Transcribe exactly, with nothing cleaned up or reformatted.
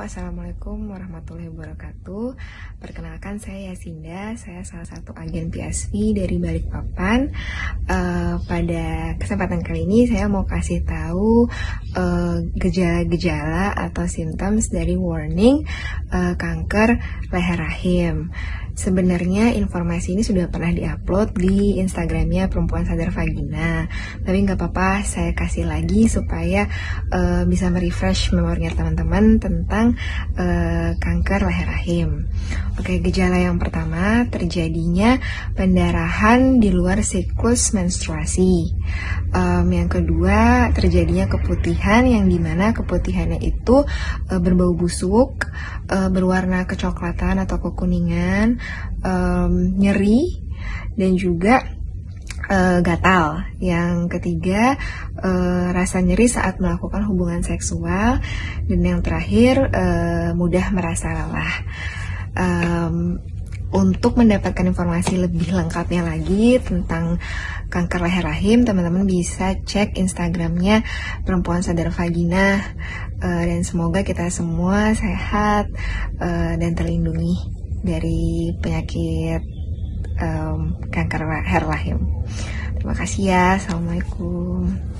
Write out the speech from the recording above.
Assalamualaikum warahmatullahi wabarakatuh. Perkenalkan, saya Yasinda, saya salah satu agen P S V dari Balikpapan. Uh, pada kesempatan kali ini saya mau kasih tahu uh, gejala-gejala atau symptoms dari warning uh, kanker leher rahim. Sebenarnya informasi ini sudah pernah diupload di Instagramnya Perempuan Sadar Vagina, tapi nggak apa-apa, saya kasih lagi supaya uh, bisa merefresh memorinya teman-teman tentang uh, kanker leher rahim. Oke, gejala yang pertama, terjadinya pendarahan di luar siklus menstruasi. Um, yang kedua, terjadinya keputihan yang dimana keputihannya itu uh, berbau busuk, uh, berwarna kecoklatan atau kekuningan, um, nyeri, dan juga uh, gatal. Yang ketiga, uh, rasa nyeri saat melakukan hubungan seksual, dan yang terakhir, uh, mudah merasa lelah. Um, Untuk mendapatkan informasi lebih lengkapnya lagi tentang kanker leher rahim, teman-teman bisa cek Instagramnya Perempuan Sadar Vagina, uh, dan semoga kita semua sehat uh, dan terlindungi dari penyakit um, kanker leher rahim. Terima kasih ya. Assalamualaikum.